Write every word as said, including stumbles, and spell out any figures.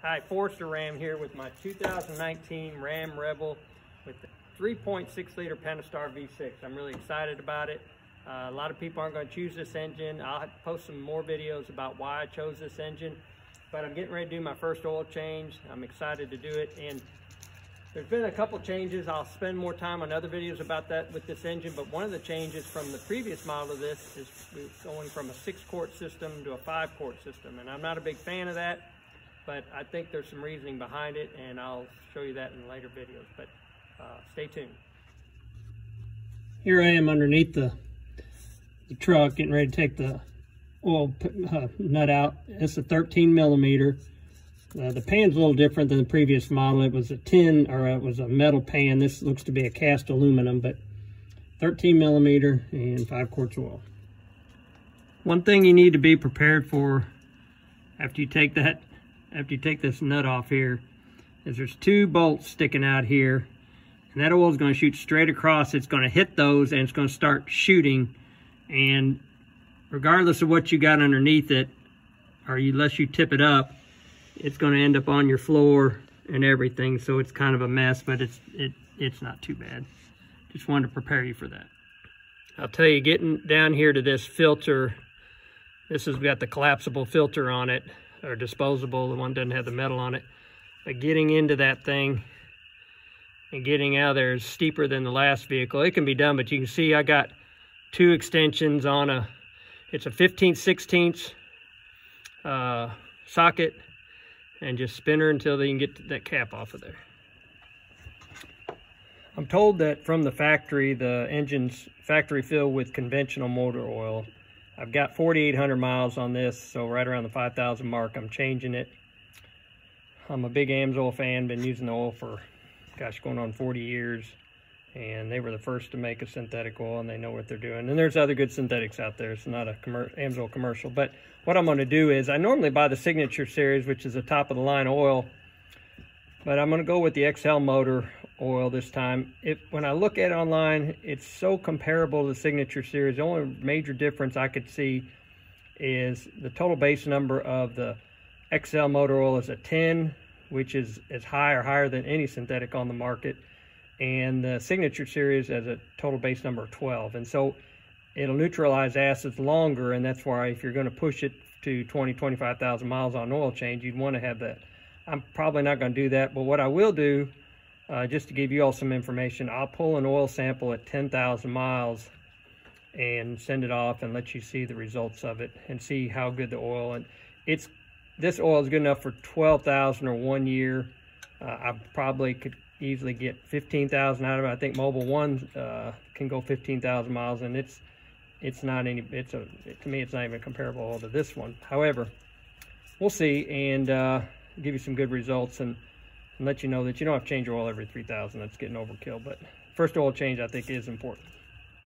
Hi, Forester Ram here with my two thousand nineteen Ram Rebel with the three point six liter Pentastar V six. I'm really excited about it. Uh, a lot of people aren't going to choose this engine. I'll post some more videos about why I chose this engine, but I'm getting ready to do my first oil change. I'm excited to do it, and there's been a couple changes. I'll spend more time on other videos about that with this engine, but one of the changes from the previous model of this is going from a six quart system to a five quart system, and I'm not a big fan of that, but I think there's some reasoning behind it, and I'll show you that in later videos, but uh, stay tuned. Here I am underneath the, the truck getting ready to take the oil uh, nut out. It's a thirteen millimeter. Uh, the pan's a little different than the previous model. It was a tin, or it was a metal pan. This looks to be a cast aluminum, but thirteen millimeter and five quarts oil. One thing you need to be prepared for after you take that, after you take this nut off here, is there's two bolts sticking out here, and that oil is going to shoot straight across. It's going to hit those, and it's going to start shooting. And regardless of what you got underneath it, or unless you tip it up, it's going to end up on your floor and everything. So it's kind of a mess, but it's it it's not too bad. Just wanted to prepare you for that. I'll tell you, getting down here to this filter, this has got the collapsible filter on it, or disposable. The one doesn't have the metal on it. But getting into that thing and getting out of there is steeper than the last vehicle. It can be done, but you can see I got two extensions on a, it's a fifteen sixteenths uh, socket, and just spin her until they can get that cap off of there. I'm told that from the factory, the engine's factory filled with conventional motor oil. I've got forty-eight hundred miles on this, so right around the five thousand mark, I'm changing it. I'm a big AMSOIL fan, been using the oil for, gosh, going on forty years. And they were the first to make a synthetic oil, and they know what they're doing. And there's other good synthetics out there. It's not a commer AMSOIL commercial. But what I'm going to do is, I normally buy the Signature Series, which is a top-of-the-line oil. But I'm going to go with the X L motor oil this time. It, when I look at it online, it's so comparable to the Signature Series. The only major difference I could see is the total base number of the X L motor oil is a ten, which is as high or higher than any synthetic on the market. And the Signature Series has a total base number of twelve, and so it'll neutralize acids longer, and that's why if you're going to push it to twenty, twenty-five thousand miles on oil change, you'd want to have that. I'm probably not going to do that, but what I will do, uh, just to give you all some information, I'll pull an oil sample at ten thousand miles and send it off and let you see the results of it and see how good the oil, and it's this oil is good enough for twelve thousand or one year. uh, I probably could easily get fifteen thousand out of it. I think Mobil One uh, can go fifteen thousand miles, and it's it's not any, it's a, to me, it's not even comparable to this one. However, we'll see, and uh, give you some good results, and, and let you know that you don't have to change your oil every three thousand. That's getting overkill, but first oil change I think is important.